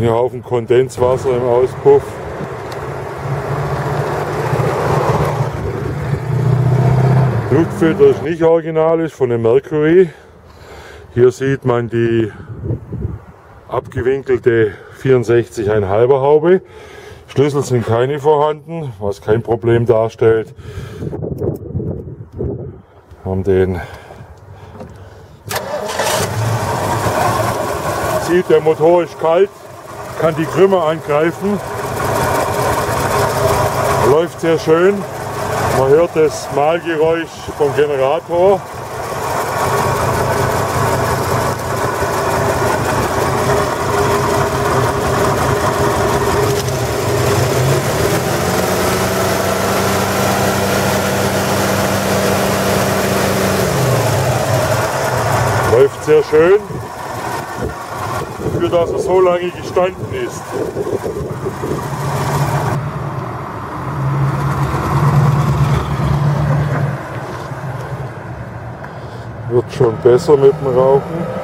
Ein Haufen Kondenswasser im Auspuff. Luftfilter ist nicht original, ist von der Mercury. Hier sieht man die abgewinkelte 64,5er Haube. Schlüssel sind keine vorhanden, was kein Problem darstellt. Haben den sieht, der Motor ist kalt, kann die Krümmer angreifen. Läuft sehr schön. Man hört das Mahlgeräusch vom Generator. Läuft sehr schön, für dass er so lange gestanden ist. Wird schon besser mit dem Rauchen.